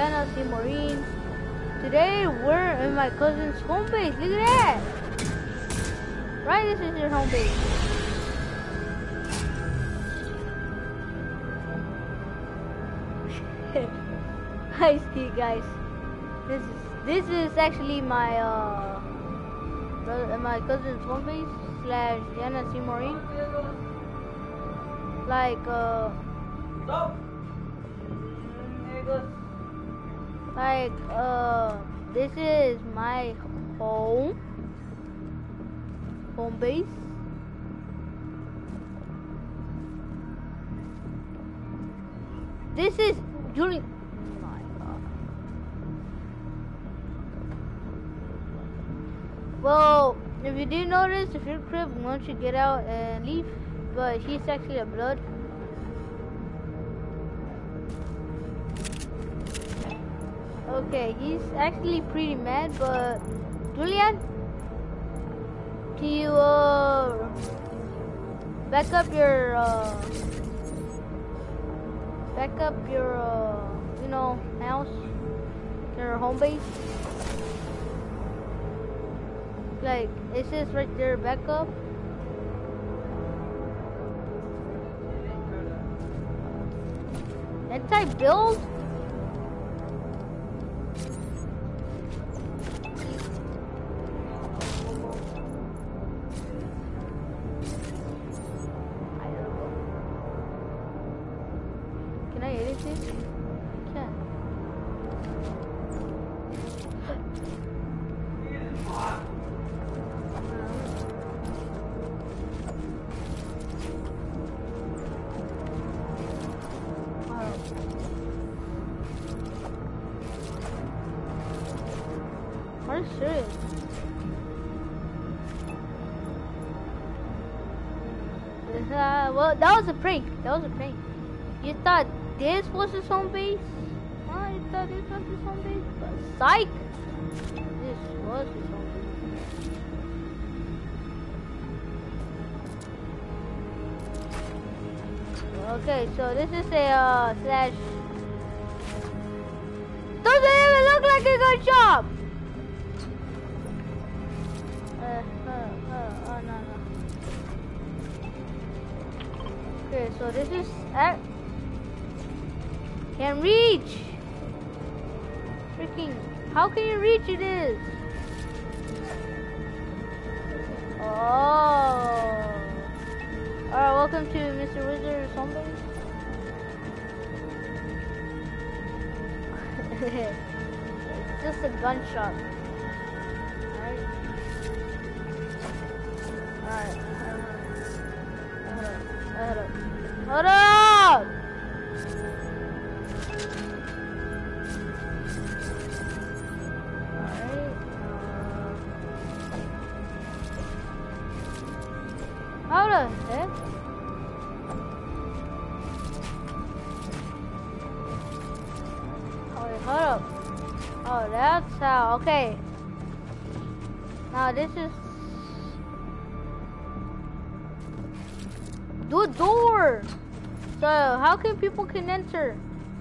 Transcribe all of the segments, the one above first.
Diana C. Maureen. Today we're in my cousin's home base. Look at that! Right, this is your home base. Hi, Steve, guys. This is actually my my cousin's home base / Diana C. Maureen. Like this is my home base. This is Julian. Oh my God. Well, if you didn't notice, if your crib wants you get out and leave, but he's actually a blood. Okay, he's actually pretty mad, but Julian, can you back up your you know, house, your home base? Like it says right there, back up. Anti-build? Can I edit this? I can't. Are you serious? Well, that was a prank. You thought this was his home base? Oh, you thought this was his home base? But psych! This was his home base. Okay, so this is a slash. Doesn't even look like a good job! Oh, no. Okay, so this is can reach. Freaking, how can you reach it is? Oh. Alright, welcome to Mr. Wizard's home base. It's just a gun shop. Alright. Hold up! Alright. How the heck? Alright, hold up. Oh, that's how. Okay. Now this is. Do a door! So, how can people can enter?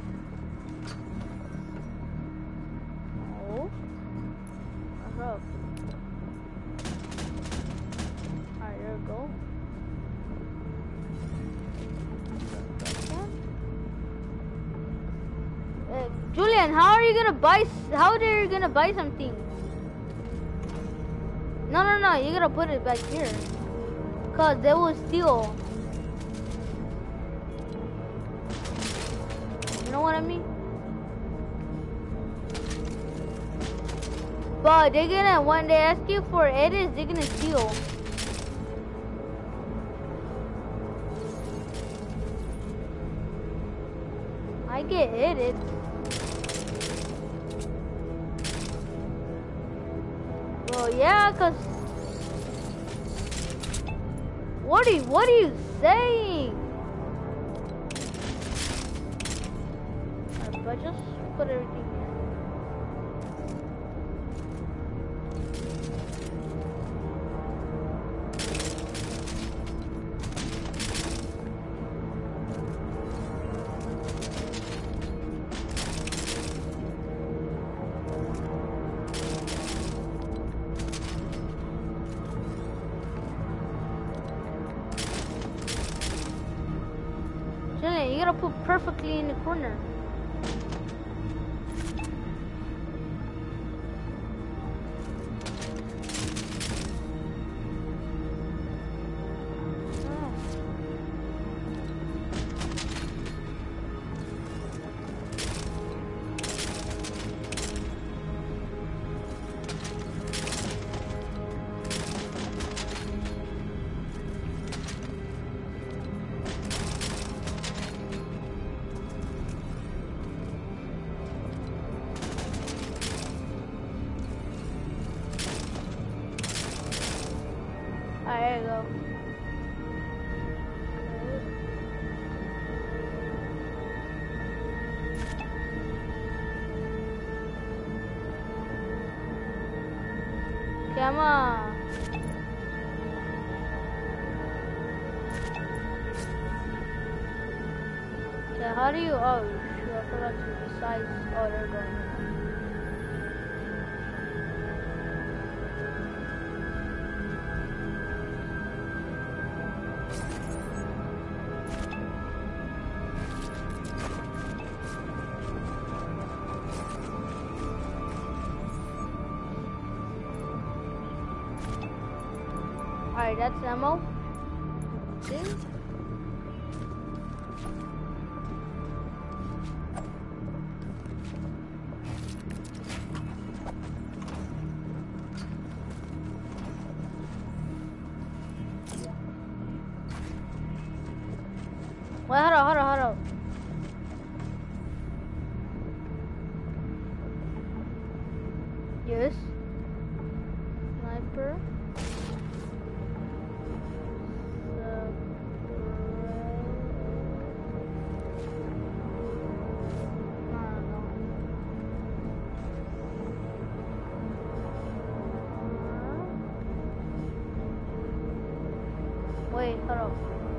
Oh. Alright, there we go. Julian, how are you gonna buy something? No, you gotta put it back here. Cause they will steal. You know what I mean? But they're gonna, when they ask you for edits, they're gonna steal. I get edits. Well, yeah, cause what are you saying? But just put everything here. you gotta put perfectly in the corner. There you go. Come on. Okay, how do you? Oh, shoot, I forgot to resize. Oh, there we go. Alright, that's ammo. See? Wait, hold on. Yes. Sniper. Wait, hold up.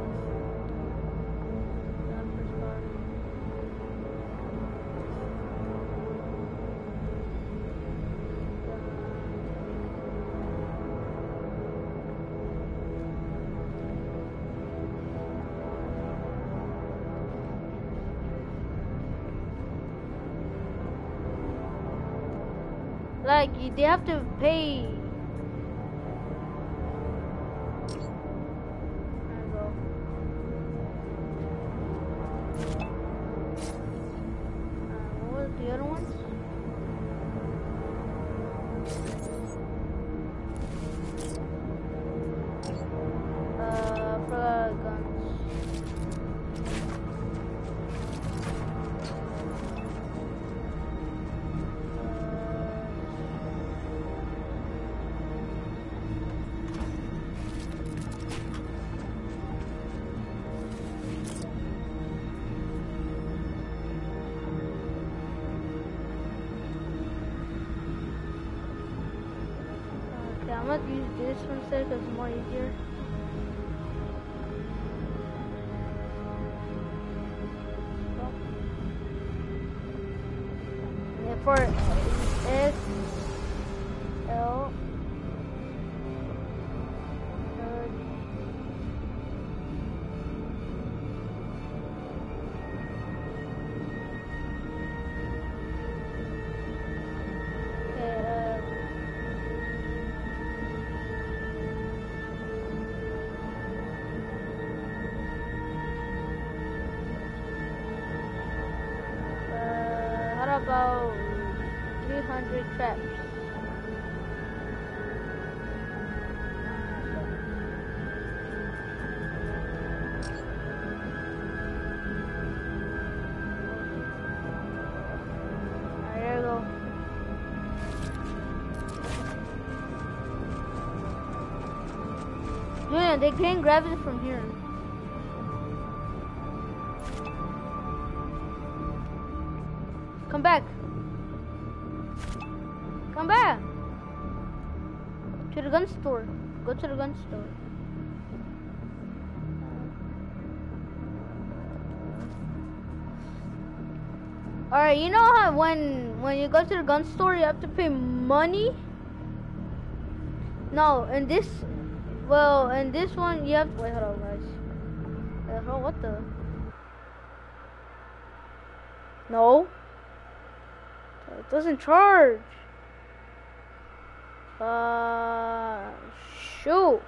Like, they have to pay. What was the other ones? For guns. Okay, I'm gonna use this one instead because it's more easier. And for S L about 300 traps. There you go. Yeah, they can't grab it from here. Come back. Come back. To the gun store. Go to the gun store. Alright, you know how when you go to the gun store you have to pay money? No, in this in this one you have wait, hold on guys. Hold on, what the? No. It doesn't charge. Shoot.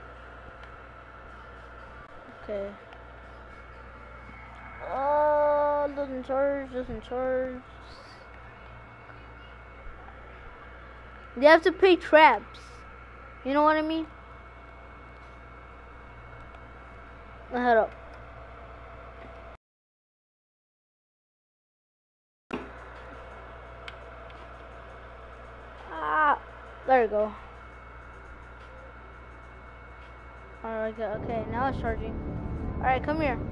Okay. Doesn't charge. You have to pay traps. You know what I mean? Head up. There you go. Alright, okay, now it's charging. Alright, come here.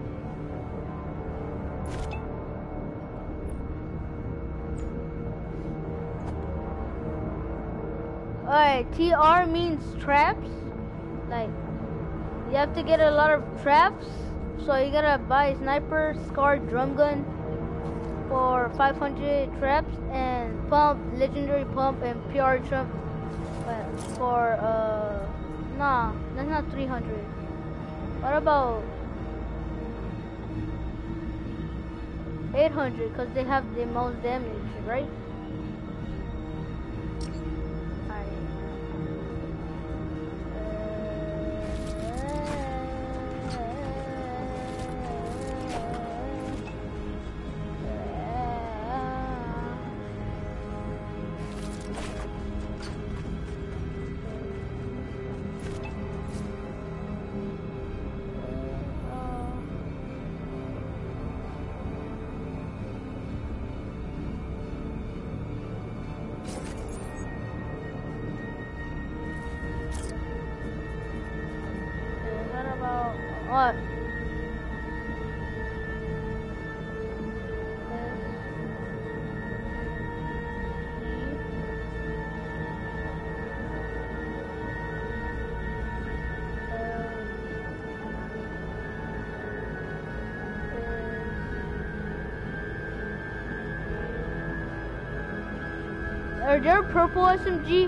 Alright, TR means traps. Like, you have to get a lot of traps. So you gotta buy a sniper, scar, drum gun for 500 traps, and pump, legendary pump, and PR trump for, nah, that's not 300. What about 800? Because they have the most damage, right? What? Are there purple SMG?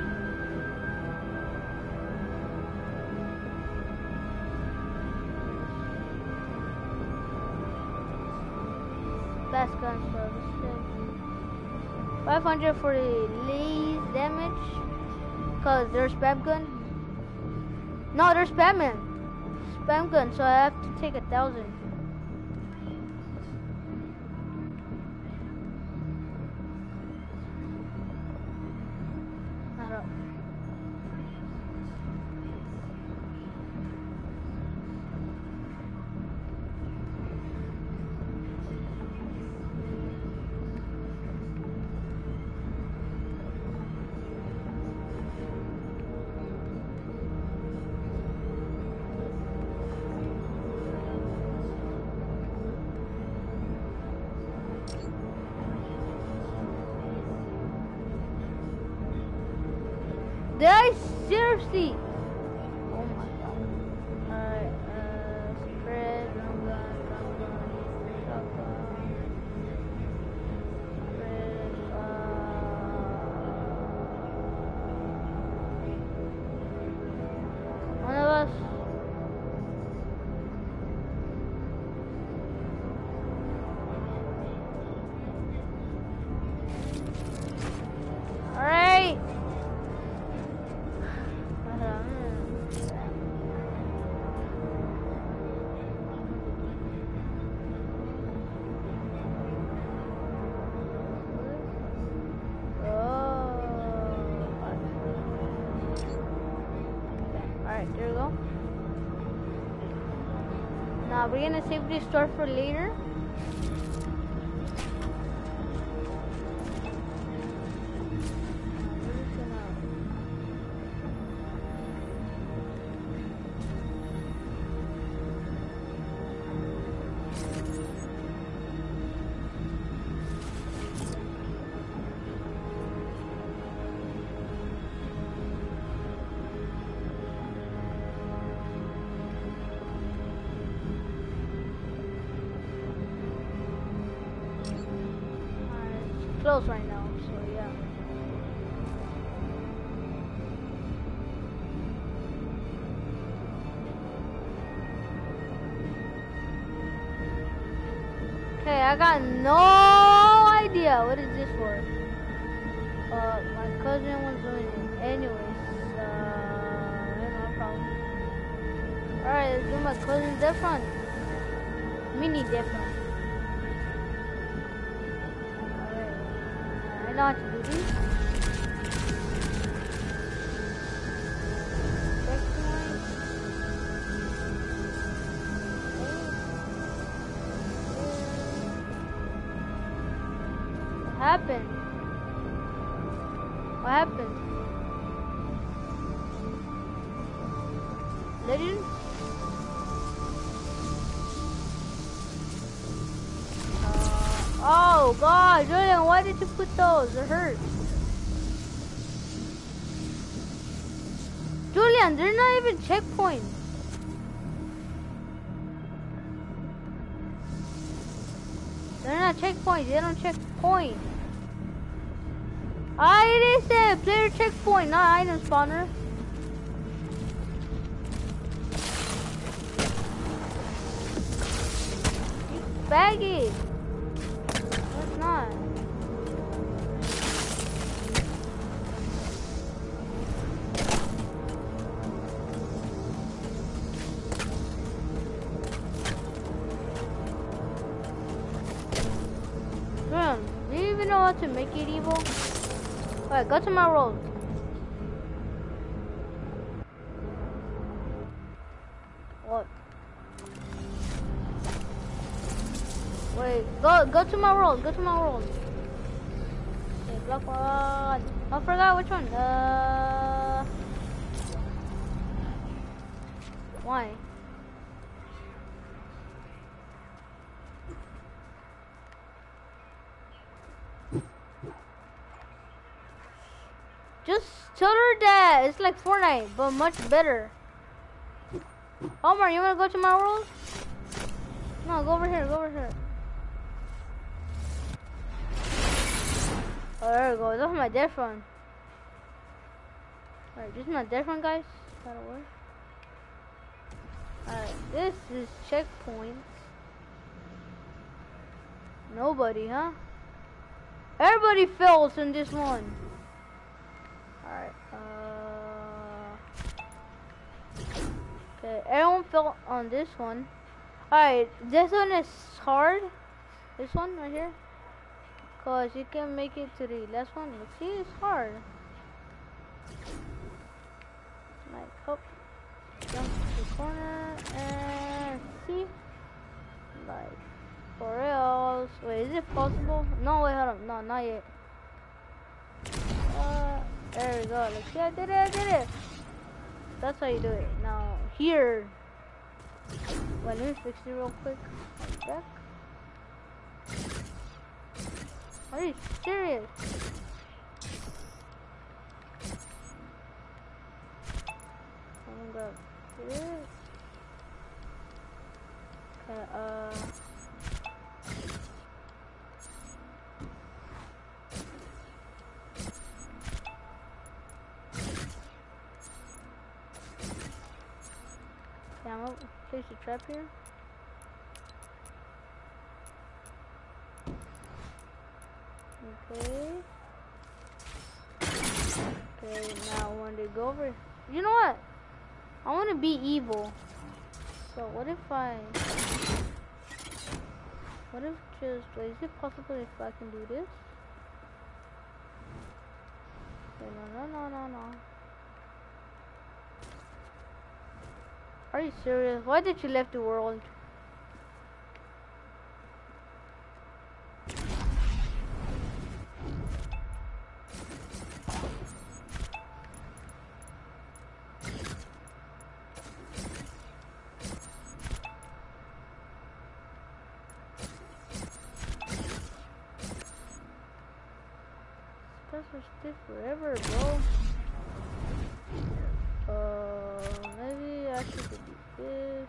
Fast gun service. 500 for the least damage. Cause there's spam gun. No, there's spam gun, so I have to take 1,000. Did I seriously? Oh my god. Alright, spread, drum gun, shotgun. Spread, one of us. Alright. Alright, there we go. Now we're gonna save this store for later. Close right now, so yeah. Okay, I got no yeah, what is this for? My cousin was doing it. Anyways, no problem. Alright, let's do my cousin's death run. Mini death run. Alright. I know how to do this. What happened? What happened? Legend? Oh god, Julian, why did you put those? It hurts. Julian, they're not even checkpoints. They're not checkpoints, they don't checkpoint. It is a player checkpoint, not item spawner. You faggot. That's not. Do you even know how to make it evil? Alright, go to my world. What? Wait, go to my world. Go to my world. Okay, block one. I forgot which one. Why? Just tell her that it's like Fortnite, but much better. Omar, you wanna go to my world? No, go over here, go over here. Oh, there we go. That's my death run. Alright, this is my death run, guys. That'll work. Alright, this is checkpoints. Nobody, huh? Everybody fails in this one. Alright, okay, everyone fell on this one. Alright, this one is hard. This one right here. Cause you can make it to the last one. Let's see, it's hard. Like, hop, jump to the corner, and see. Like, for reals. Wait, is it possible? No, wait, hold on. No, not yet. There we go. Let's see, I did it. That's how you do it. Now, here. Wait, let me fix it real quick. Back. Are you serious? I'm gonna grab this. Okay, I'm gonna place the trap here. Okay. Okay, now I want to go over. You know what? I want to be evil. So what if just, wait, is it possible if I can do this? Okay, no. Are you serious? Why did you left the world? Special stick forever, bro. Maybe I should do this.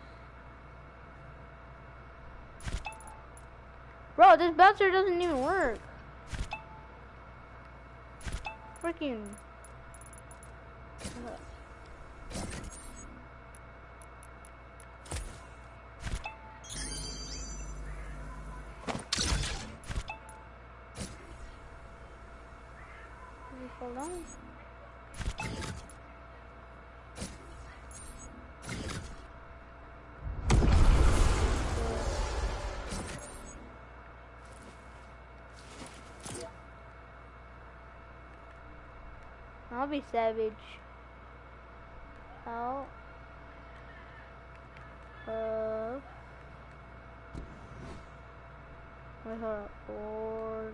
Bro, this bouncer doesn't even work. Freaking. Hold on. I'll be savage. Out of wait, hold up. Or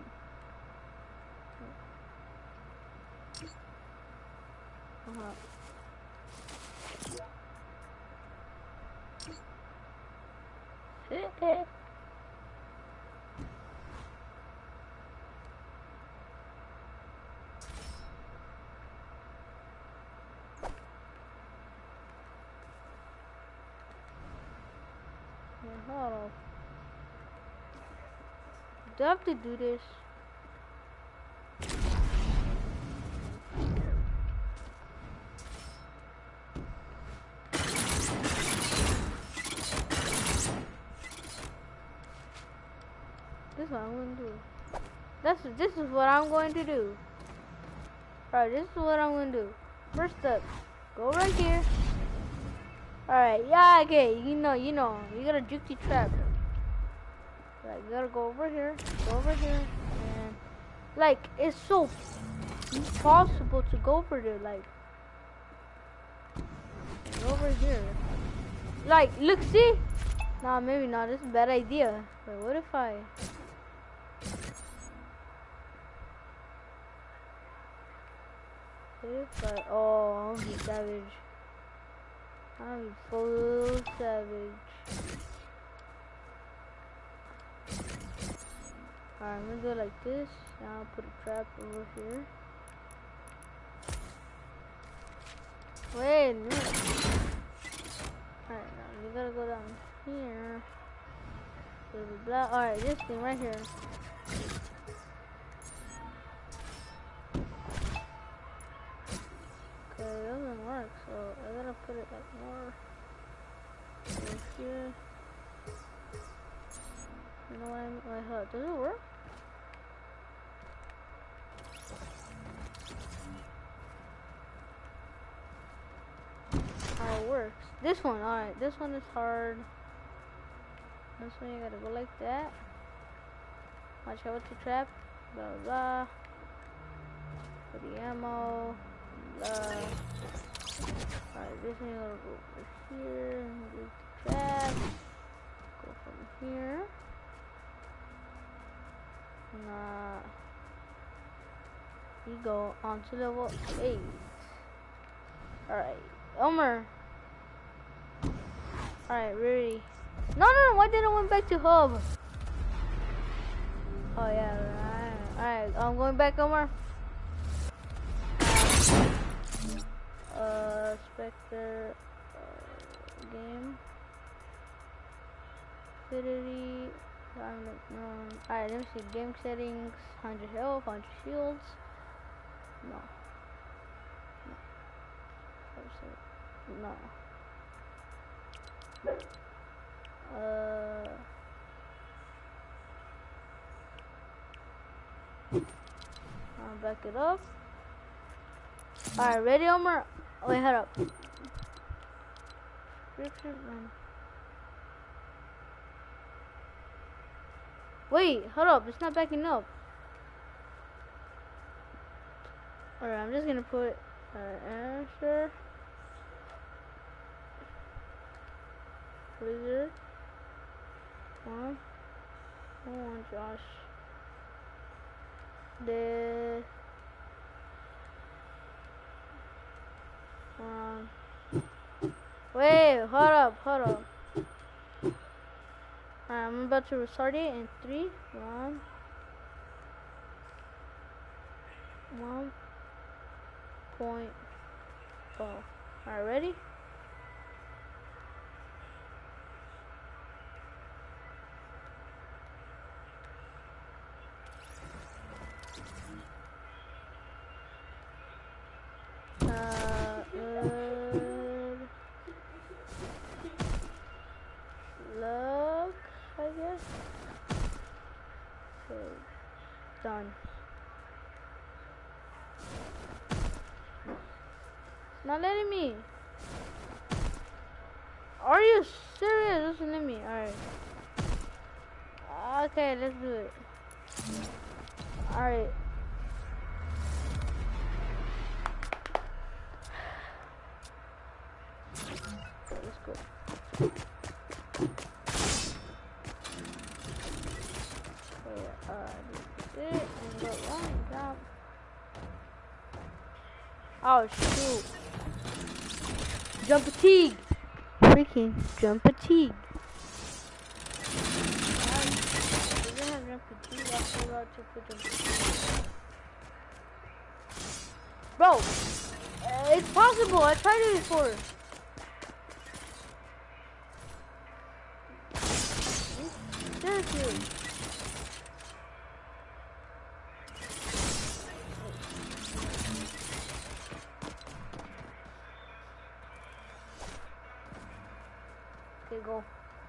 hold up. Do I have to do this? This is what I'm going to do. This is what I'm going to do. Alright, this is what I'm going to do. First up, go right here. Alright, yeah, okay, you know, you got a jukey trap. Like, you gotta go over here, and, like, it's so impossible to go over there, like, over here. Like, look, see? Nah, maybe not, this is a bad idea. But what if I... oh, I'll be savage. I'll be full savage. Alright, I'm gonna go like this. Now I'll put a trap over here. Wait a minute. Alright, now you gotta go down here. Blah, blah, blah. Alright, this thing right here. Okay, it doesn't work, so I gotta put it like more over here. You know what I mean? Wait, hold up. Does it work? How it works. This one, alright. This one is hard. This one you gotta go like that. Watch out with the trap. Blah blah. For the ammo. Blah. Alright, this one you gotta go over here. And do the trap. Go from here. Nah. You go on to level 8. Alright. Elmer. Alright, ready. No, why did I went back to hub? Oh yeah, alright, I'm going back, Elmer. Spectre, game. Infinity. Alright, let me see. Game settings. 100 health, 100 shields. No. I'll back it up. Alright, ready, Omar? Wait, hold up. Wait, hold up. It's not backing up. Alright, I'm just gonna put answer. Blizzard. Come on, Josh. The wait, hold up. Alright, I'm about to restart it in 3, 1.0. Alright, ready? Look, I guess. Okay, done. Not letting me. Are you serious? Listen to me. Alright. Okay, let's do it. Alright. Okay, let's go. Okay, and go one drop. Oh shoot. Jump fatigue. Freaking jump fatigue. Bro, it's possible. I tried it before. Seriously. Okay, go.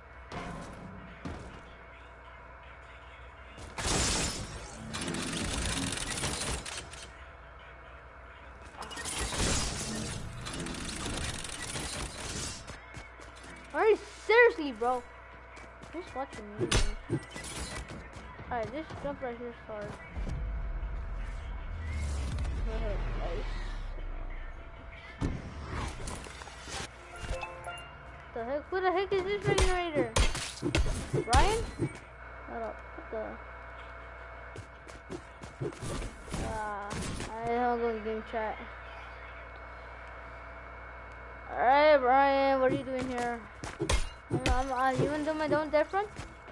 Are you seriously, bro? Just watching me. Alright, this jump right here is hard. Go ahead, guys. The heck? Who the heck is this generator? Brian? Hold up. What the? I don't go in game chat. Alright, Brian, what are you doing here? You wanna do my own different?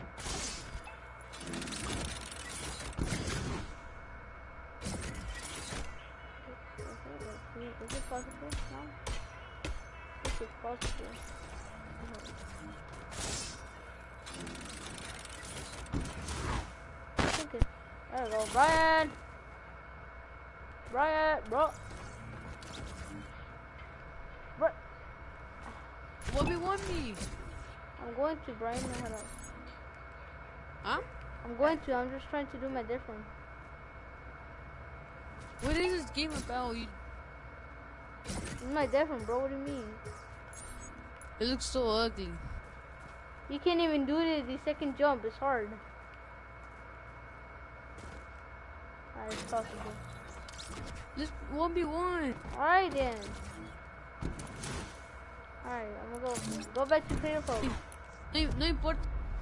Is it possible? No? This is possible. Okay. There we go, Brian! Brian, bro! Bro! 1v1 me! I'm going to, Brian, head up. Huh? I'm just trying to do my different. What is this game about? This is my different, bro, what do you mean? It looks so ugly. You can't even do the second jump, it's hard. Alright, it's possible. Just 1v1. Alright then. Alright, I'm gonna go back to clear phone. No importa.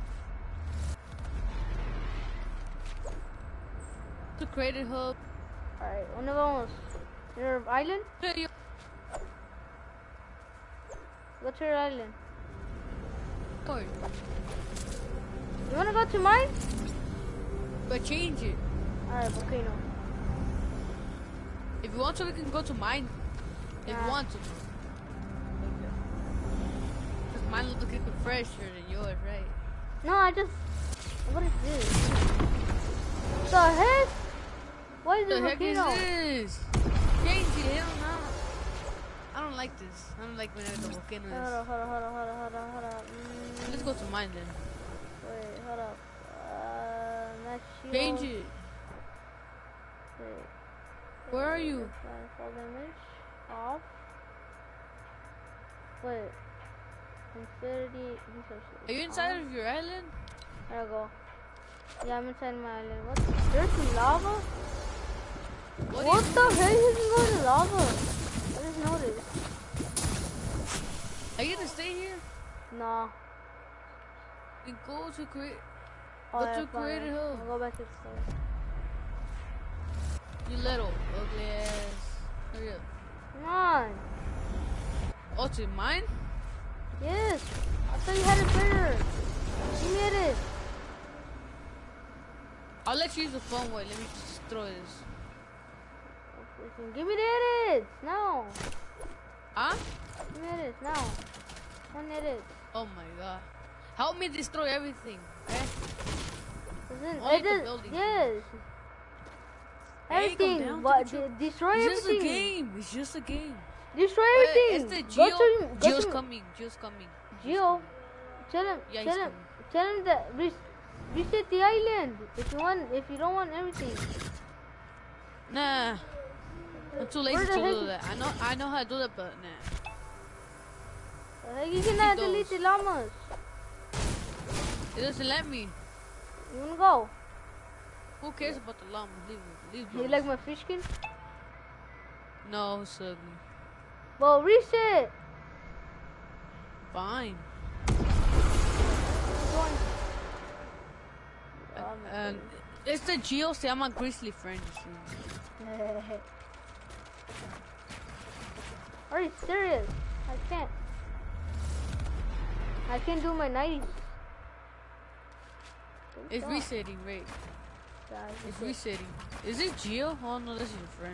To create a hub. Alright, una vamos. Your island? Go to your island. Or You wanna go to mine? but change it. Alright, volcano. If you want to, we can go to mine. If you want to. Because mine looks like fresher than yours, right? No, what is this? The heck? Why is What it the heck is volcano? this? Change it, hell no. I don't like this. I don't like whenever the volcano is. Hold up. Let's go to mine then. Wait, hold up. Max shield. Change it. Wait. Where are you? Fall damage. Off. Wait. Infinity resources. Are you inside of your island? There we go. Yeah, I'm inside my island. What? There's some lava? What the heck? You can go to lava. I just noticed. Are you gonna stay here? Nah. Then go to create. Oh, Go yeah, to create a fine. hill. I'll go back to the store. You little ugly ass. Hurry up. Come on. Oh, to mine? Yes. I thought you had it better. Give me it. I'll let you use the phone. Wait, let me just throw this. Give me the edits. No. Huh? Give me edits now. One edit. Oh my god. Help me destroy everything, okay? Only the building. Yes. Hey, Everything. come down But to the destroy It's everything. just a game. It's just a game. Destroy It's everything. the Go Geo. to Geo's coming. Geo's coming. Geo. Tell him. Yeah, he's coming. Tell him that reset the island. If you don't want everything. Nah. I'm too lazy Where to the heck do that. I know how to do that, but nah. The heck you cannot those. delete the llamas. It doesn't let me. You wanna go? Who cares about the llamas? Leave You those. like my fish skin? No, it's ugly. Well, reset. Fine. It's the Geo se llama Grizzly Friend. Are you serious? I can't do my 90s. It's resetting, right? Yeah, It's resetting. Is it Geo? Oh no, this is your friend.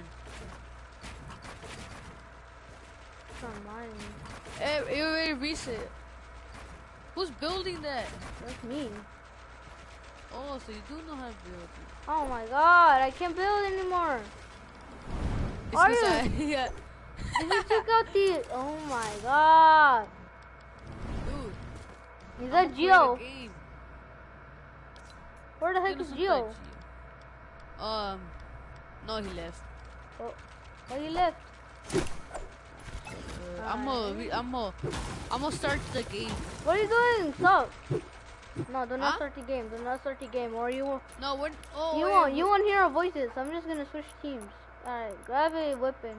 It's not mine. It already reset. Who's building that? That's me. Oh, so you do know how to build. Oh my god, I can't build anymore. It's Are 'cause you? yeah. Did you check out the? Oh my god. Dude. Is that Geo? Where the heck Gonna is some Geo? Geo. No, he left. Oh, he left. I'm gonna start the game. What are you doing? Stop. No, do not Huh? start the game. Do not start the game, or you won't. No, we're. Oh, You wait, won't. You won't hear our voices. I'm just gonna switch teams. Alright, grab a weapon.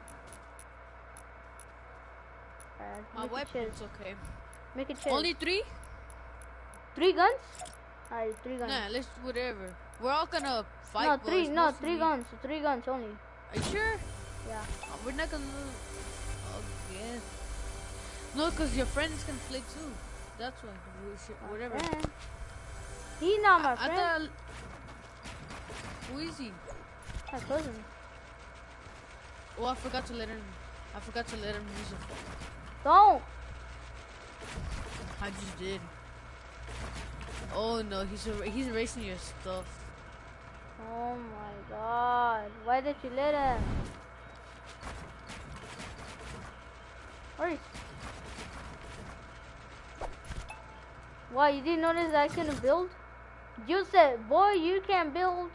Alright, My make a weapon's chest. okay. Make a chest. Only 3? 3 guns? Alright, 3 guns. Nah, let's do whatever. We're all gonna fight. No, but 3. it's No, mostly 3 me. guns. 3 guns only. Are you sure? Yeah. We're not gonna lose. Oh, yes. No, cause your friends can play too. That's why. We should, whatever. Friend. He's not my I friend. thought. Who is he? My cousin. Oh, I forgot to let him. Use it. Don't. I just did. Oh no, he's erasing your stuff. Oh my god. Why did you let him? Where is? Why, you didn't notice I couldn't build? You said, boy, you can't build.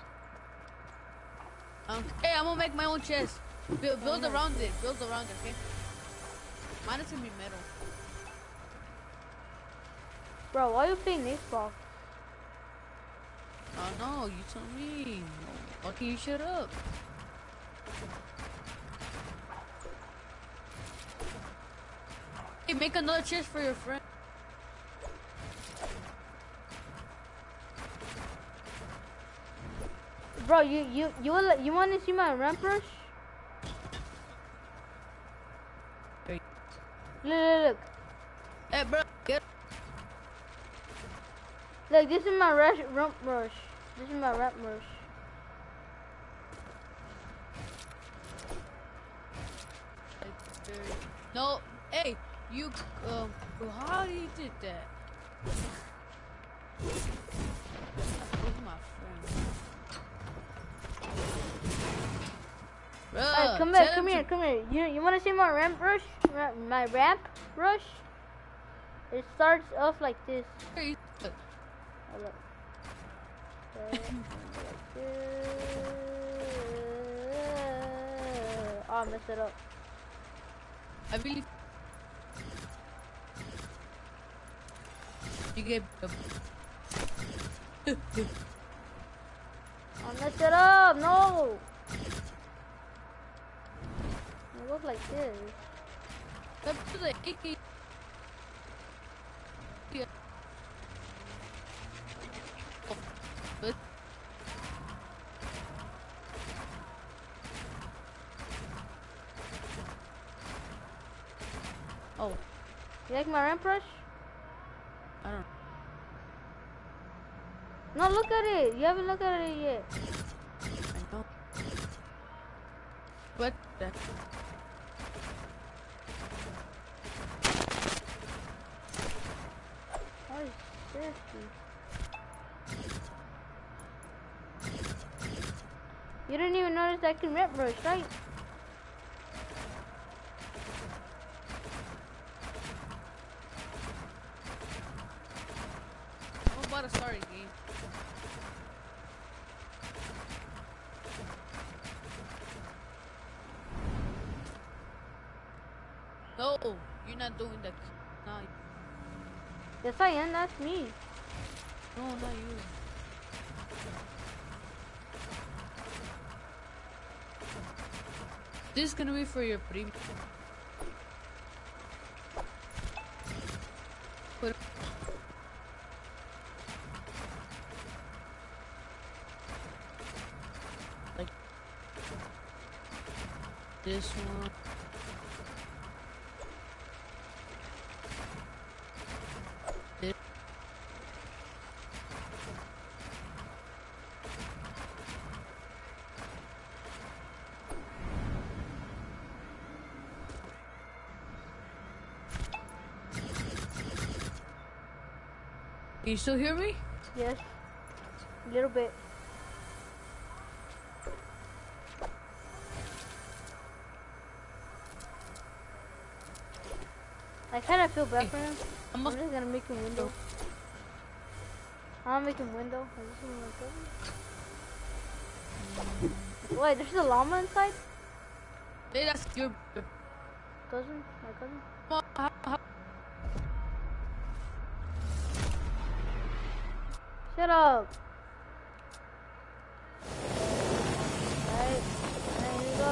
Hey, I'm gonna make my own chest. Build around it. Okay? Mine is gonna be metal. Bro, why are you playing Xbox? Oh no, you tell me. Why can't you shut up? Hey, make another chest for your friend. Bro, you want to see my ramp rush? Hey. Look. Hey, bro, get. Look, this is my ramp rush. This is my ramp rush. No, hey, you, how you did that? Where's my friend? Bruh, Come here. You want to see my ramp rush? My ramp rush? It starts off like this. Hey, Oh, look. Okay, like this. Oh, I messed it up. I believe you get. I messed it up. No. It looks like this. Up to the AK. Yeah. But Oh. You like my ramp rush? I don't. No, look at it. You haven't looked at it yet. I know. What? Oh, seriously. You didn't even notice I can ramp rush, right? I'm about to start a game. No, you're not doing that. No, Yes, I am. That's me. no, not you. This is gonna be for your primo. Put like this one. This. Can you still hear me? Yes. A little bit. I kind of feel bad for him. I'm just gonna make him window. I'll make him window. I just want to Wait, there's a llama inside? Hey, that's your Cousin? My cousin? Shut up. Alright, here you go.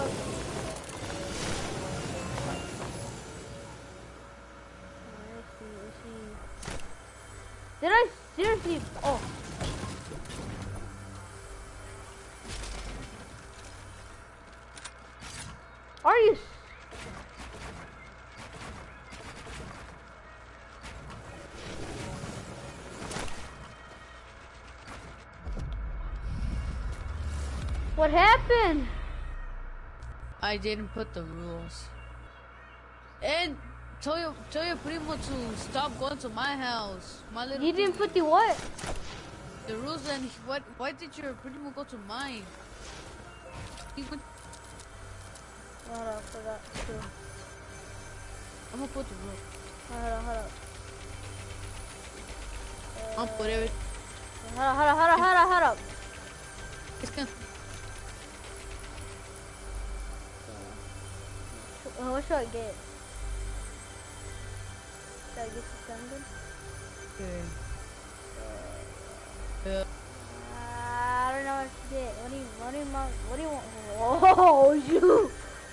Let's see. Did I seriously? Oh. Are you? What happened? I didn't put the rules. And tell your primo to stop going to my house. My little You didn't put the what? the rules, and why did your primo go to mine? He went, Hold up, I forgot to. I'm gonna put the rule. Hold up. I'm gonna put everything. Hold up. It's gonna What should I get? Should I get the sunken? yeah. I don't know what to get. What do you want? Oh, you!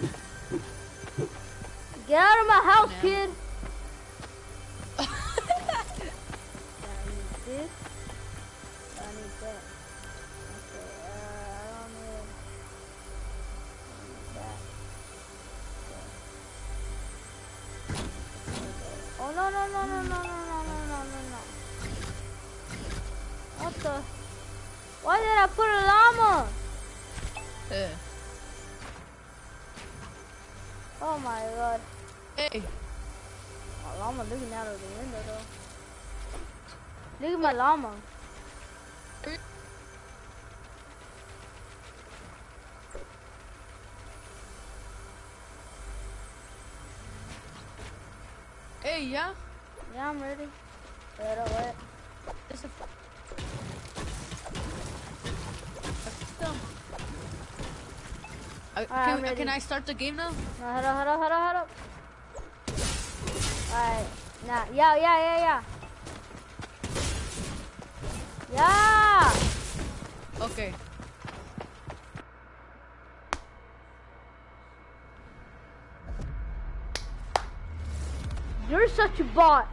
Get out of my house, Man. kid! I need this. I need that. Okay, I don't need that. Oh, no. What the? Why did I put a llama? Yeah. Oh my god. Hey, My llama looking out of the window though. Look at my llama. hey, yeah. Yeah, I'm ready. Wait, wait. It's a I'm ready. can I start the game now? No, hold up. Alright. Nah, yeah. Yeah! Okay. You're such a bot.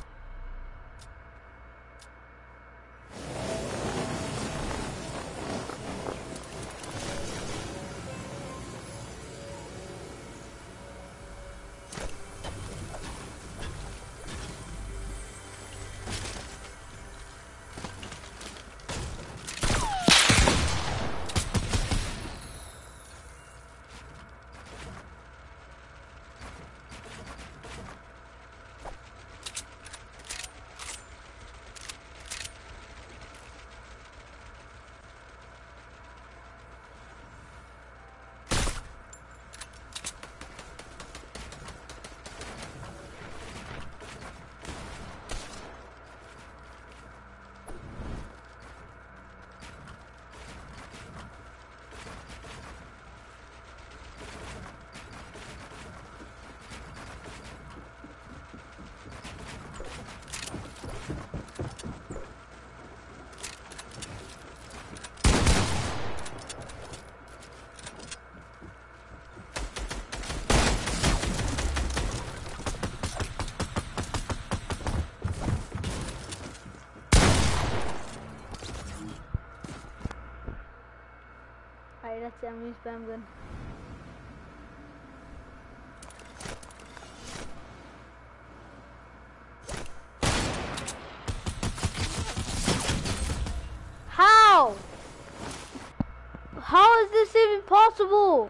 spam gun. How? How is this even possible?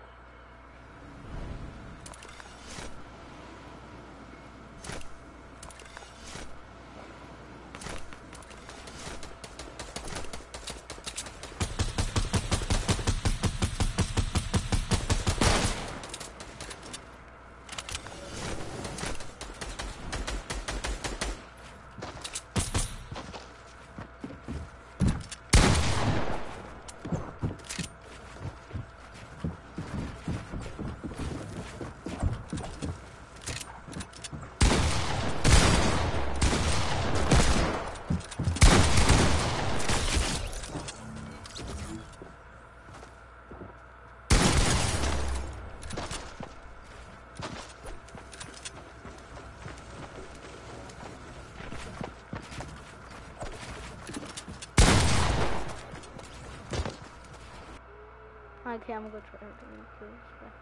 Okay, I'm gonna go try to kill this guy.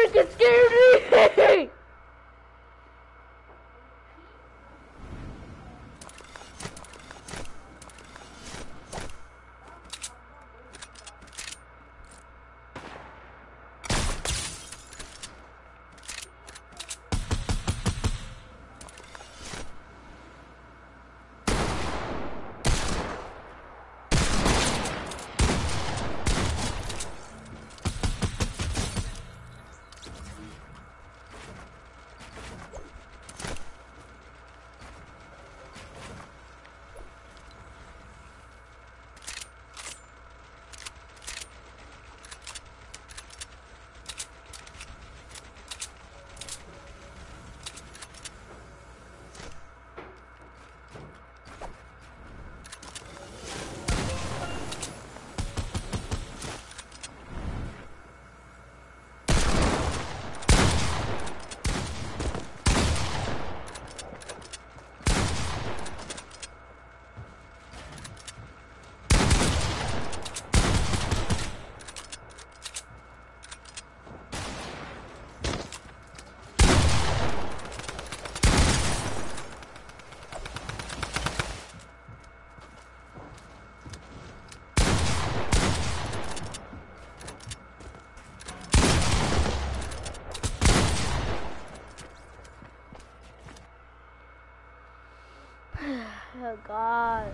freaking scared me! Oh God.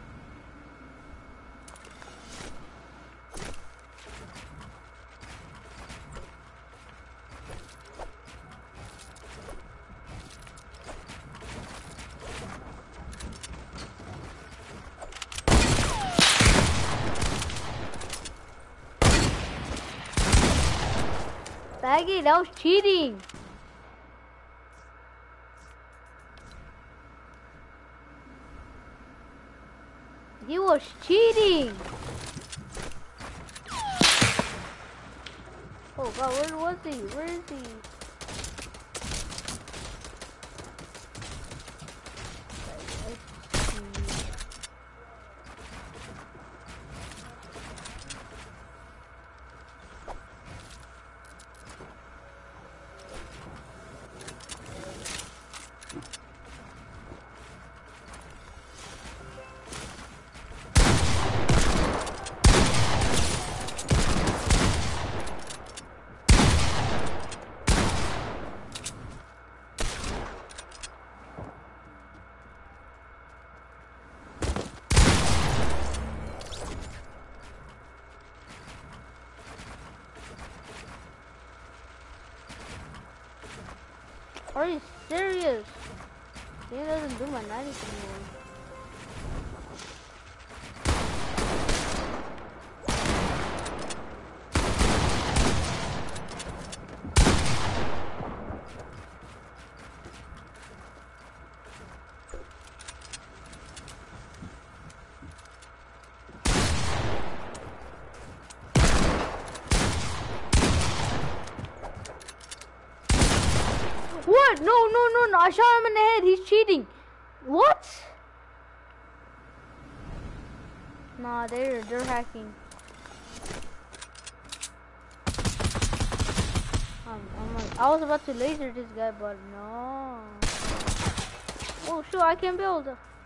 Baggy, that was cheating. He was cheating. Oh God, where was he? Where is he? Are you serious? He doesn't do my 90 anymore. What? No, I shot him in the head. He's cheating. What? Nah, they're hacking. I was about to laser this guy, but no. Oh shoot, I can build.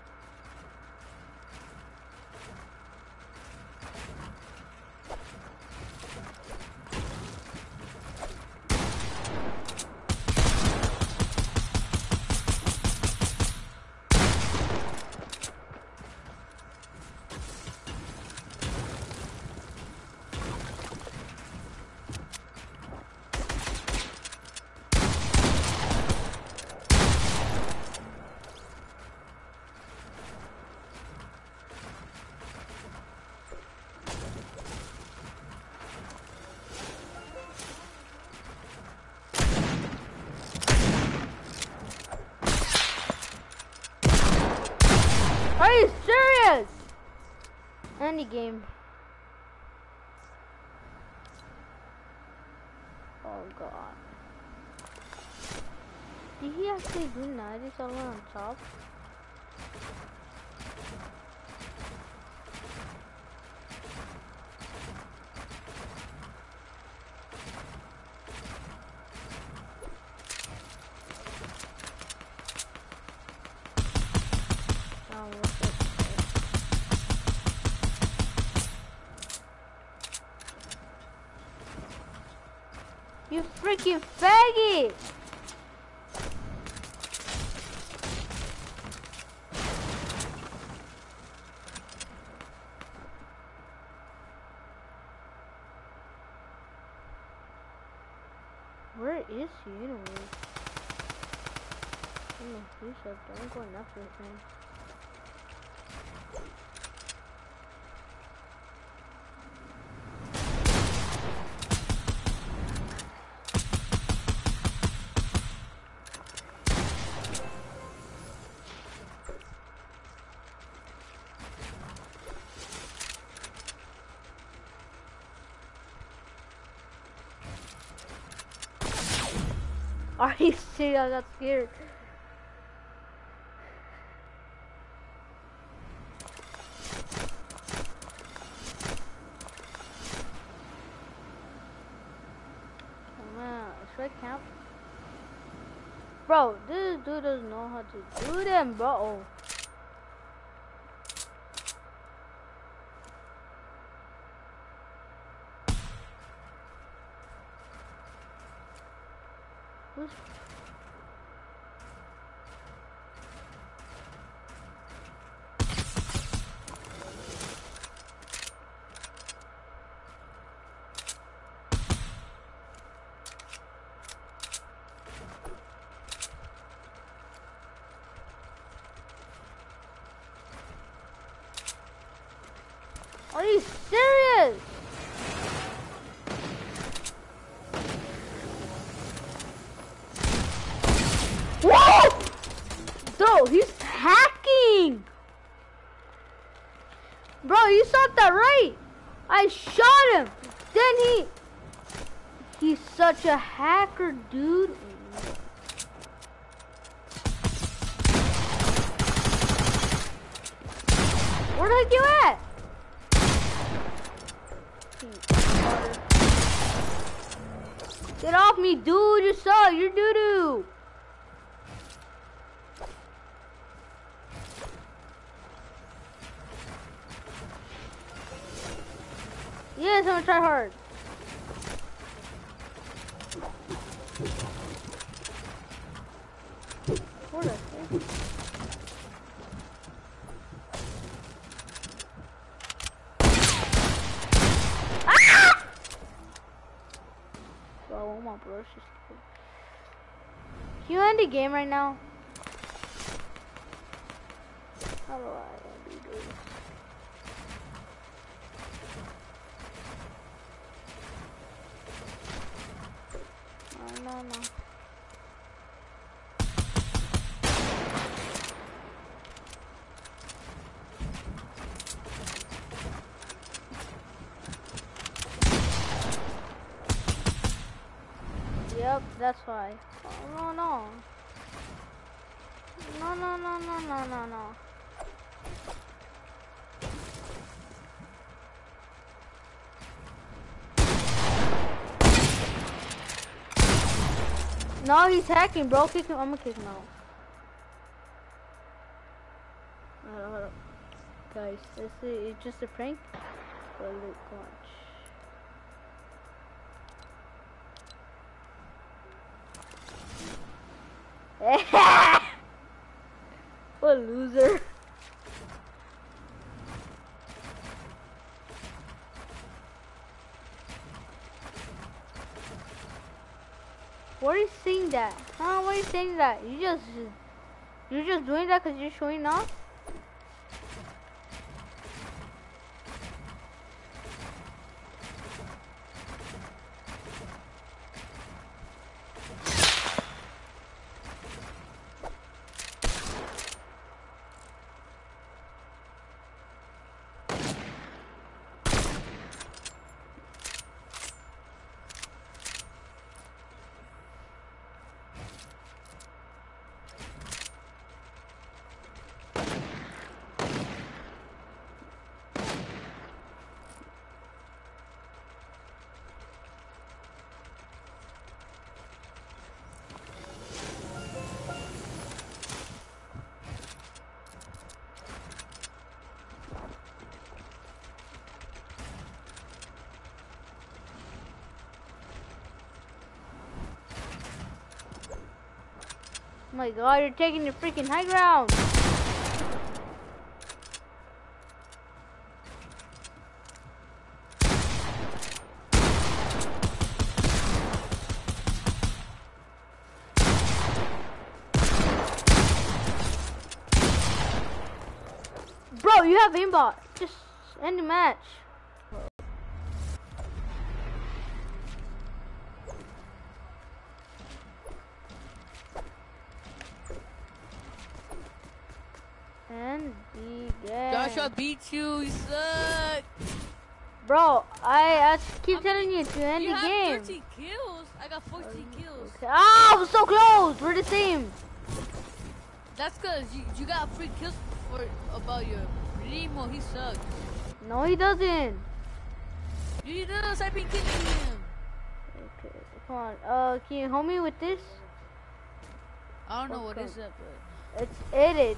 Are you serious? Any game. Oh God. Did he actually do 90 someone on top? freaking faggot! Where is he anyway? He's up there. I'm going after him. Are you serious? I got scared. Oh man, should I camp? Bro, this dude doesn't know how to do them, bro. Who's Are you serious? Whoa! Bro, he's hacking! Bro, you saw that right? I shot him! Then he's such a hacker, dude. Where the heck you at? Get off me, dude! You suck! You're doo-doo! Yes, I'm gonna try hard. What the heck? Ah! Bro, my brush is good. Can you end the game right now? How do I do this? No. Yep, that's why. Oh, no. No. No, he's hacking, bro. Kick him. I'm gonna kick him out. Hold up. Guys, it's just a prank. So look, watch. What a loser. Why are you saying that? Huh? Why are you saying that? You're just doing that because you're showing off? Oh my god, you're taking the freaking high ground. Bro, you have aimbot. Just end the match. And begin. Joshua beat you. You suck. Bro, I keep telling you to end the game. You have 13 kills. I got 14 kills. Okay. Ah, we're so close. We're the same. That's cause you got free kills for about your primo. He sucks. No, he doesn't. You does. I've been killing him. Okay, come on. Can you hold me with this? I don't know what is that, but it's edit.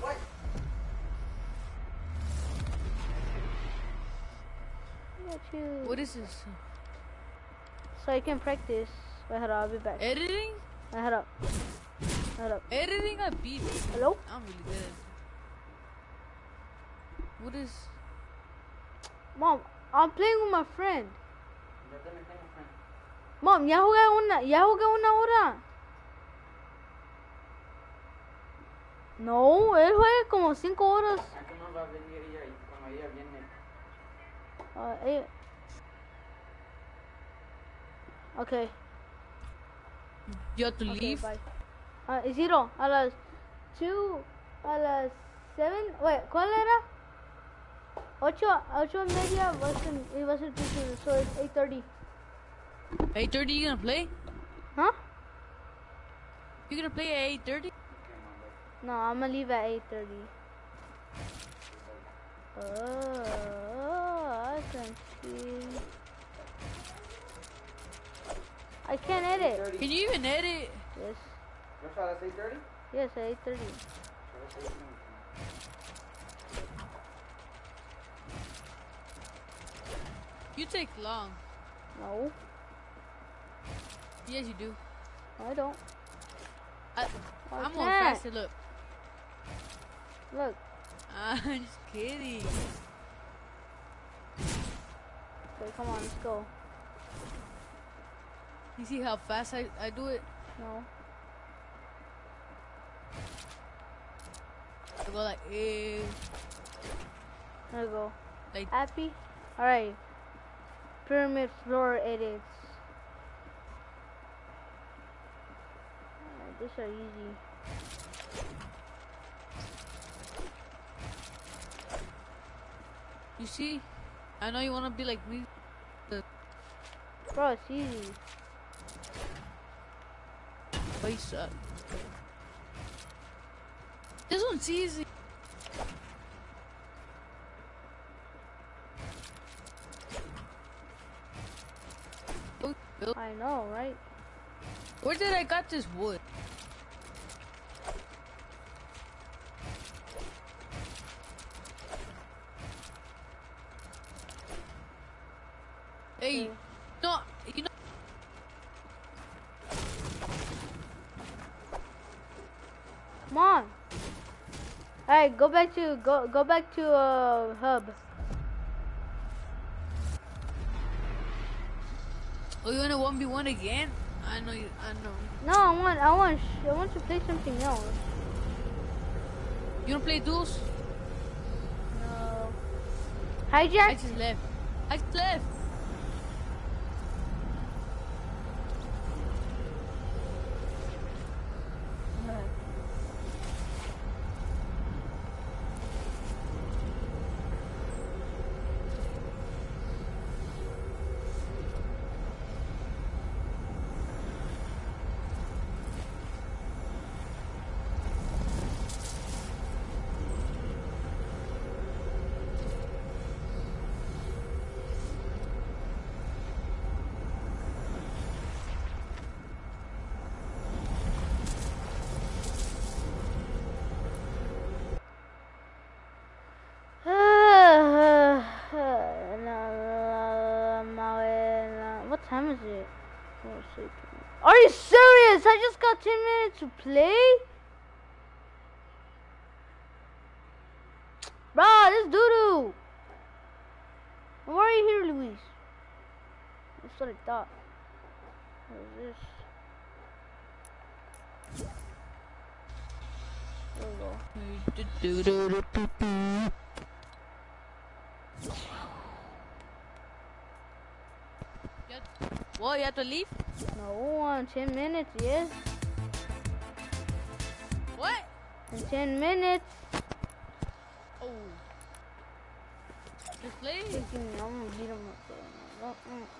What is this? So I can practice. Wait, hold on, I'll be back. Editing? Wait, hold up. Hold up. Editing? I beat it. Hello? I'm really good. What is? Mom, I'm playing with my friend. Mom, ya jugué una hora. No, él juega como 5 horas. Okay. You have to leave? Bye. Isidro, a las 2, a las 7, wait, ¿cuál era? 8:30 iba a ser tuyo, so it's 8:30. 8:30 you gonna play? Huh? You gonna play at 8:30? No, I'm gonna leave at 8:30. I can see. I can't edit. Can you even edit? Yes. That's 8:30? Yes, at 8:30. You take long. No. Yes, you do. I don't. I'm more faster. Look. Look. I'm just kidding. Okay, come on, let's go. You see how fast I do it? No. I go like, eh. There we go. Like, happy? Alright. Pyramid floor edits. These are easy. you see? I know you wanna be like me. Bro, it's easy. But you suck. This one's easy. I know, right? Where did I got this wood? Hey, no, you know. Come on. Alright, go back to hub. Oh, you wanna 1v1 again? I know. No, I want to play something else. You wanna play duels? No. I Hijack? just left. I just left. What time is it? Are you serious? I just got 10 minutes to play? Luis. That's what I thought. What is this? There we go. What, you have to leave? No, in 10 minutes, yes. What? In 10 minutes. Oh. Just play. I'm gonna beat him up.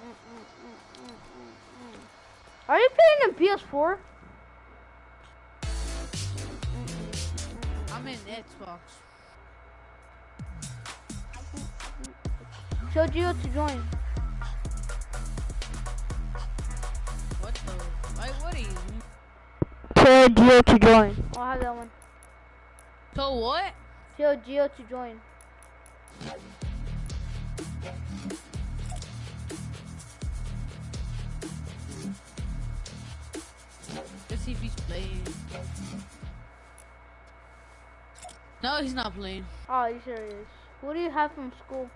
Are you playing on PS4? I'm in Xbox. Tell Gio to join. What the? What are you? Tell Gio to join. I'll have that one. So what? Tell Gio to join. Let's see if he's playing. No, he's not playing. Oh, he sure is. What do you have from school?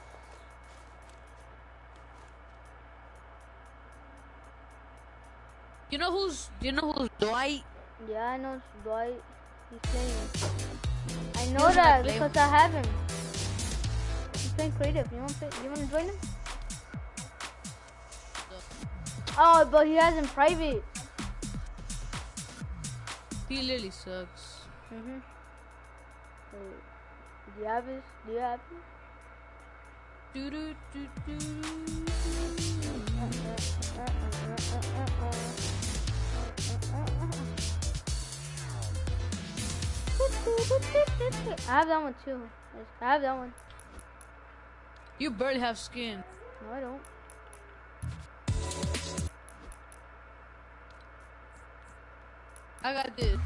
You know who's Dwight? Yeah, I know Dwight. He's playing. I know that because I have him. He's playing creative. You wanna join him? Oh, but he has in private. He literally sucks. Do you have his? Do you have him? I have that one too. I have that one. You barely have skin. No, I don't. I got this.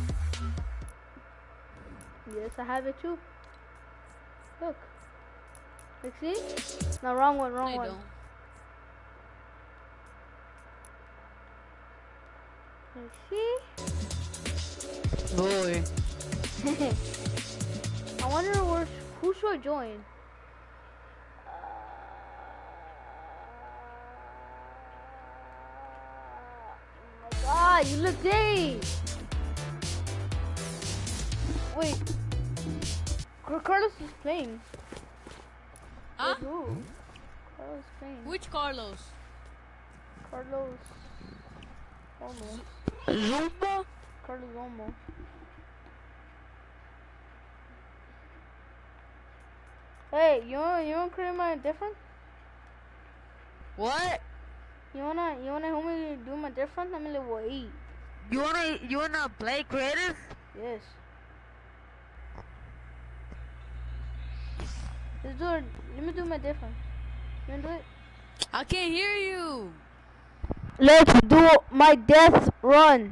Yes, I have it too. Look. Like, see? No, wrong one, wrong I one. don't. Like, see? Boy. I wonder who should I join? Oh my god, you look gay! Wait. Carlos is playing. Huh? Wait, who? Carlos is playing. Which Carlos? Carlos Olmo. Zumba? Carlos Olmo. Hey, you wanna create my different? What? You wanna help me do my different? I'm level 8. You wanna play creative? Yes. Let's do it. Let me do my different. You wanna do it? I can't hear you. Let's do my death run.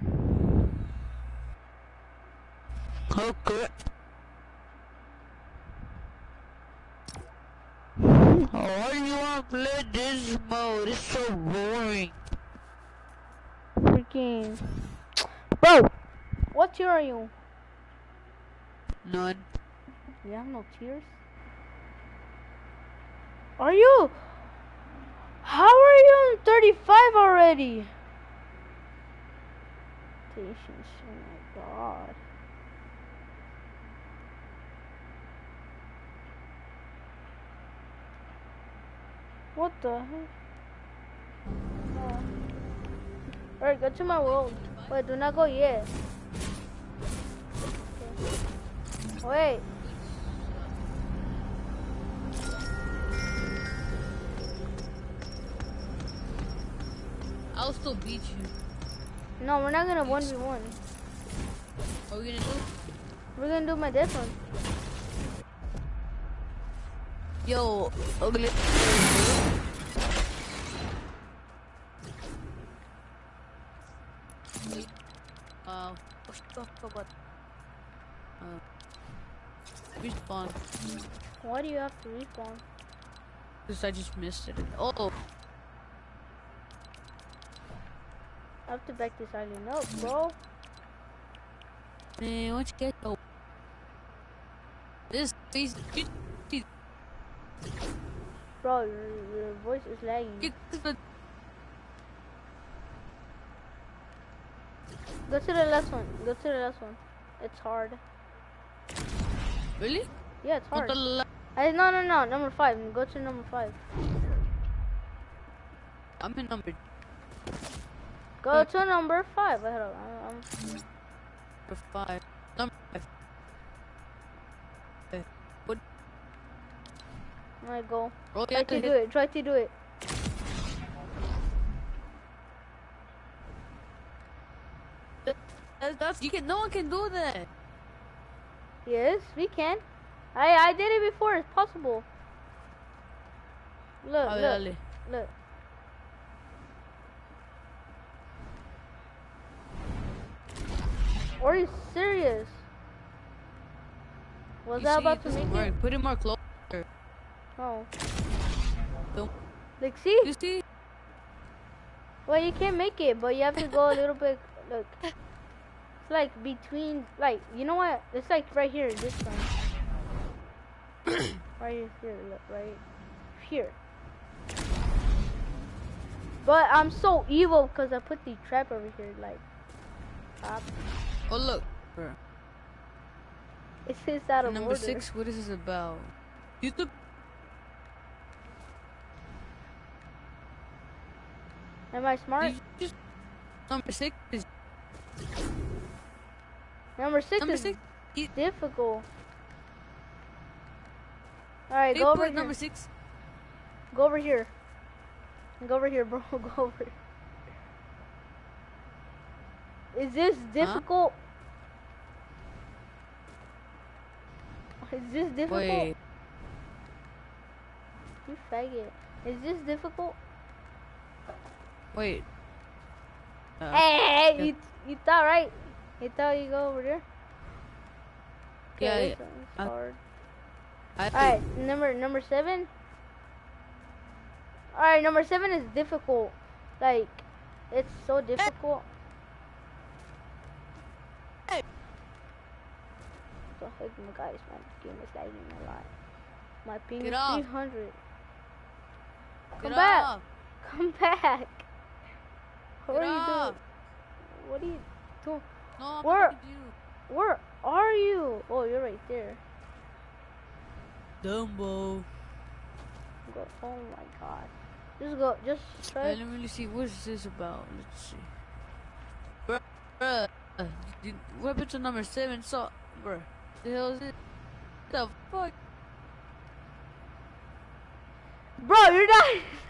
Okay. Why do you wanna play this mode? It's so boring. Freaking. Bro, what tier are you? None. You have no tears? Are you? How are you on 35 already? Patience, oh my god. What the heck? Oh. Alright, go to my world. Wait, do not go yet. Okay. Wait. I'll still beat you. No, we're not gonna 1v1. What are we gonna do? We're gonna do my death run. Yo, ugly. Respawn. Why do you have to respawn? Because I just missed it. Oh. I have to back this island up, bro. Man, why don't you get go? This, please. Bro, your voice is lagging. Go to the last one. Go to the last one. It's hard. Really? Yeah, it's hard. No. Number 5. Go to number 5. I'm in number. Go to number 5. Hold on. Number 5. Number 5. What? Alright, go. Oh, Try to do it. Try to do it. That's you can. No one can do that. Yes, we can. I did it before. It's possible. Look, Oh, look, really? look. Are you serious? Was You I see, about it to doesn't make work. it? Put it more closer. No. Don't. Like, see? You see? Well, you can't make it, but you have to go a little bit. Look. It's like between, like, you know what? It's like right here, this one. Right here, look, right here. But I'm so evil because I put the trap over here, like, top. Oh look, bro. It's just out of Number order. 6. What is this about? YouTube. Am I smart? Did you just number 6 is Number 6 number is 6. difficult. Alright, They go over put here. number 6. Go over here. Go over here, bro. Go over here. Is this difficult? Is this difficult? Wait. You faggot. Is this difficult? Wait. Hey, yeah. you thought right? You thought you go over there? Yeah, Okay, yeah. this one's hard. I Alright, number 7. Alright, number 7 is difficult. Like, it's so difficult. Hey. So heck, my guys, my game is lagging a lot. My ping Get is off. 300. Come Get back. off. Come back. What Get are you off. doing? What are you doing? No, I'm Where- not with you. Where are you? Oh, you're right there. Dumbo. Go. Oh my god. Just go. Just try. Let me really see. What is this about? Let's see. Bruh. What happened to number 7? So, bruh. The hell is it? The fuck? Bro, you're not.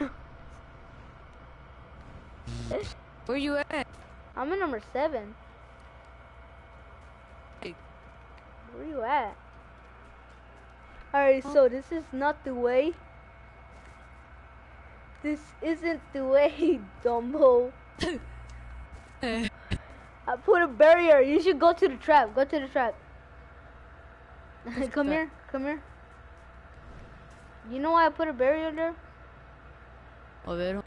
Where you at? I'm in number 7. Hey. Where you at? Alright, so this is not the way. This isn't the way, Dumbo. I put a barrier. You should go to the trap. Go to the trap. Come here. Come here. You know why I put a barrier there? A ver,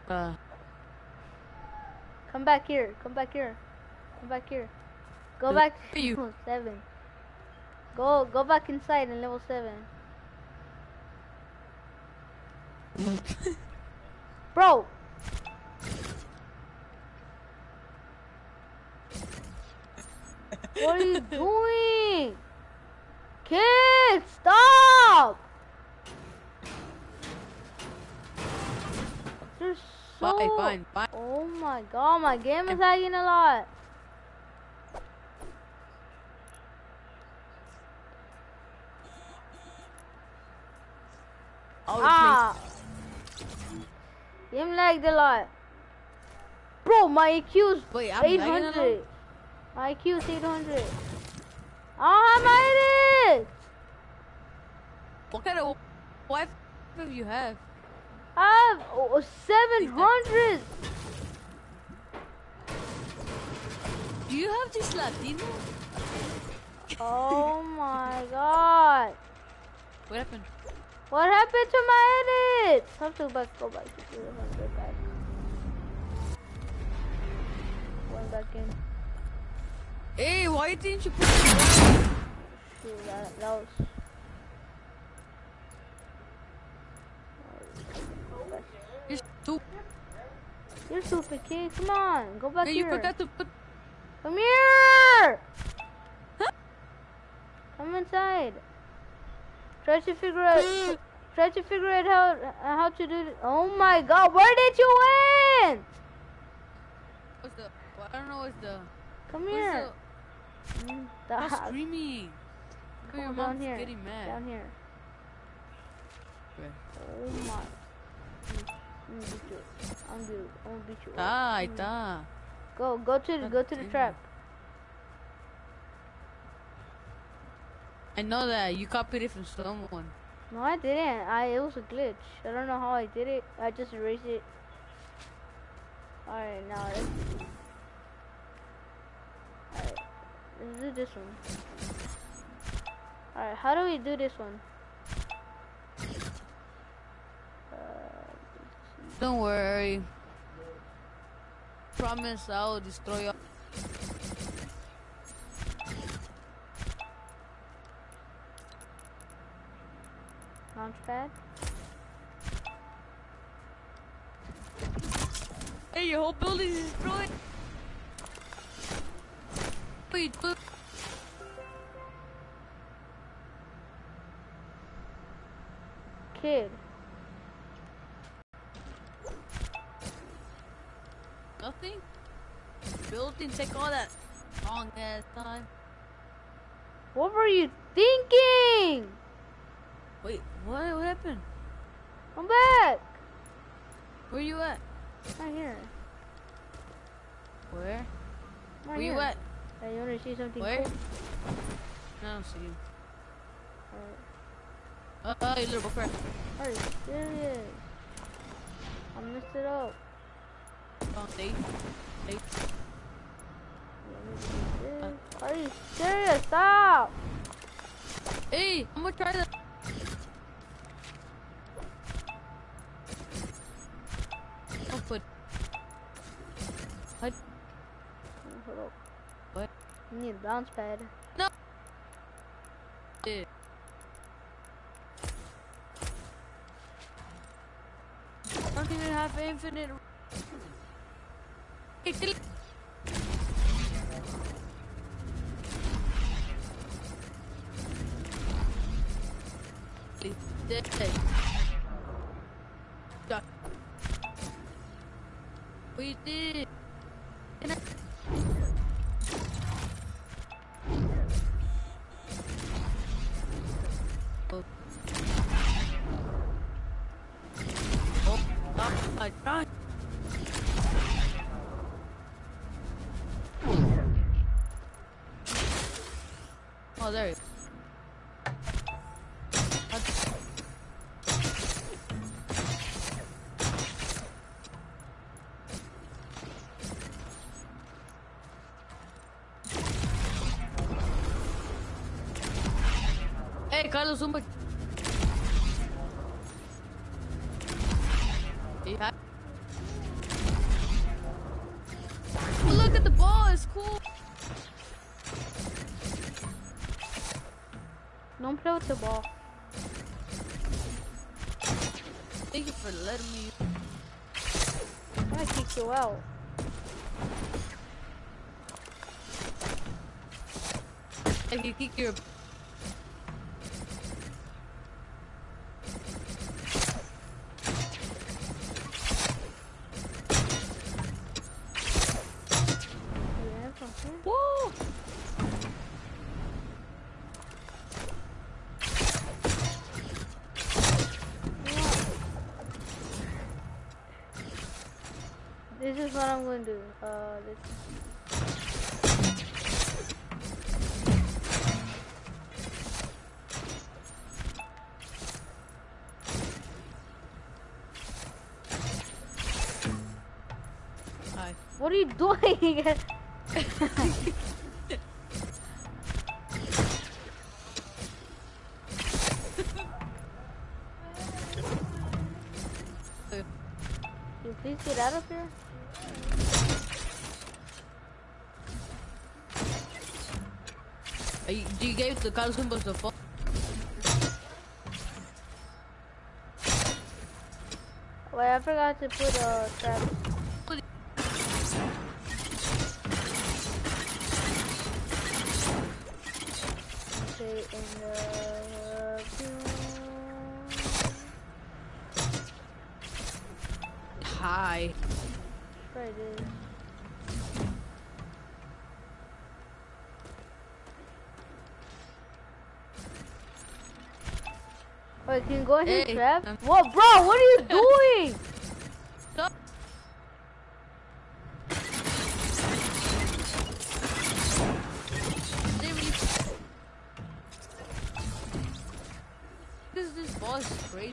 Come back here. Come back here. Come back here. Go Who back are you? to level 7. Go back inside in level 7. Bro. What are you doing? Kids, stop! They're so... Fine. Oh my god, my game is lagging a lot. Ah! Game lagged a lot. Bro, my IQ's Wait, I'm lagging a lot? 800. My IQ's 800. I don't have my edit! What kind of Wi-Fi do you have? I have 700. Do you have this Latino? Oh my god. What happened? What happened to my edits? I have to go back to 200 back. Going back in. Hey, why didn't you put Shoot, that was... You're stupid kid. Come on, go back Hey, here. you forgot to put. Come here. Come inside. Try to figure out. Try to figure out how to do it. Oh my God! Where did you win? What's the? Well, I don't know what's the. Come What's here. Stop screaming. Come Your on, mom's down here. getting mad. Down here. Okay. Oh my. I'm gonna beat you. I'm gonna beat you. Ah, está. Go to the trap. I know that you copied it from someone. No, I didn't. It was a glitch. I don't know how I did it. I just erased it. Alright, now let's see. Alright, let's do this one. Alright, how do we do this one? Don't worry. Promise I'll destroy your. Launchpad. Hey, your whole building is destroyed. Wait, look. Kid. Nothing? Building take all that long ass time. What were you thinking? Wait, what happened? Come back. Where you at? Right here. Where? Right Where here. you at? Hey, you wanna see something Where? cool? I don't see you. Alright. You little crap. Are you serious? I messed it up. Oh, stay. Are you serious? Stop! Hey, I'm gonna try to. Don't put. What? Hold up. What? You need a bounce pad. No. Yeah. I don't even have infinite. Hey, kill it. Dead. Duck. We did. Can I? Oh. Oh my God. Oh, there you go. Hey, Carlos, Zumba. Yeah. Oh, look at the ball, it's cool. Don't play with the ball. Thank you for letting me. I'm gonna kick you out. I can kick your. Woo! This is what I'm going to do. Hi. What are you doing? Can you please get out of here? Do you give the Carlos Zumba the phone? Wait, I forgot to put a trap. Hi. Right it is. Wait, can you go in his Hey, trap? What, bro? What are you doing? Stop. Because this boss is great.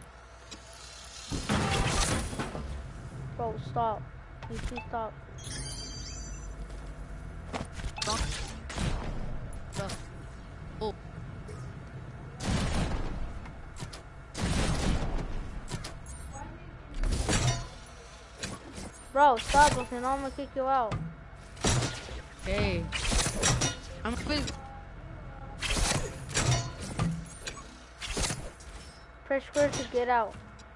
Bro, stop. You please stop. Stop. Oh. Bro, stop, or then I'm gonna kick you out. Hey. I'm with. Press square to get out.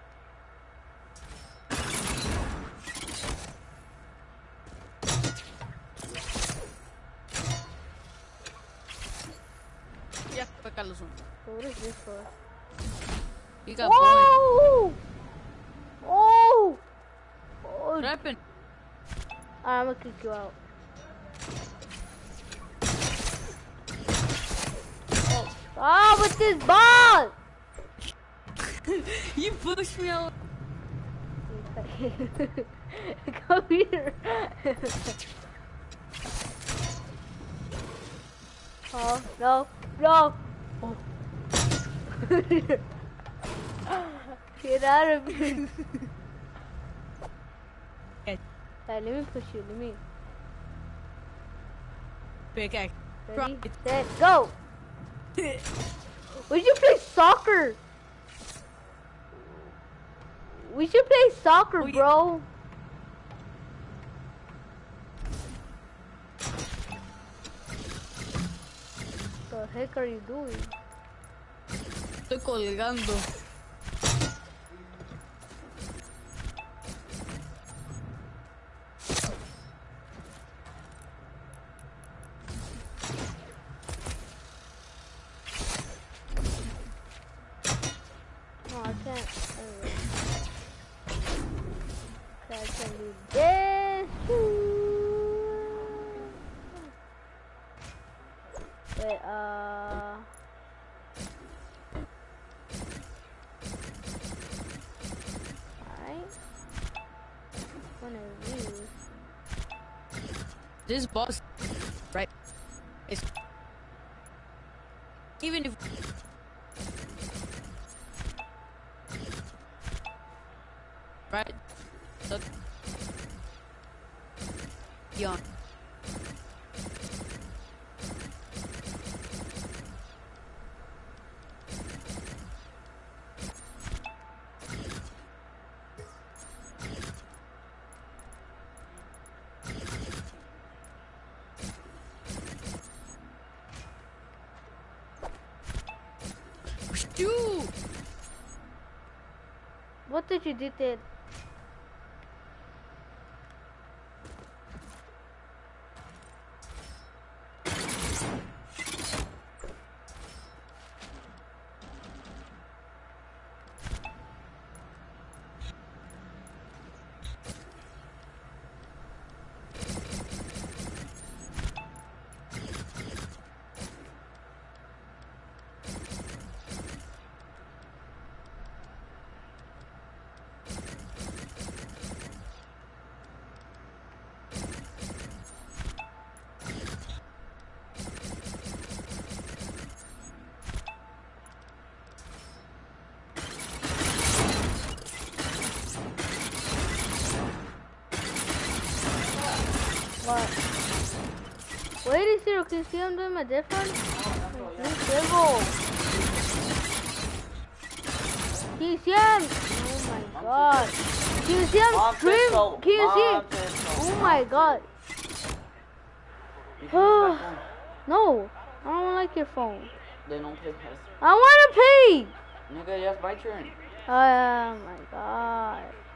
Yeah, fue Carlos. What is this for? You got boy. Whoa! Oh! What happened? I'm gonna kick you out. Oh, stop with this ball! You pushed me out. Come here. Oh, no, no. Oh. Get out of here. Okay. Hey, let me push you, let me. Pickaxe. Ready, set, go. We should play soccer. We should play soccer, bro. What the heck are you doing? Estoy colgando. No, I can't. Anyway. I can do this. Wait, alright. One of these. This boss, right? It's even if right. Look. Yawn. Shoot! What did you do there? What? Wait, Zero, can you see I'm doing my different? Zero. Can you see him? Oh my god. Can you see him stream? Can you see him? Oh my god. No, I don't like your phone. Then don't play past. I want to pay. Nigga, that's my turn. Oh my god.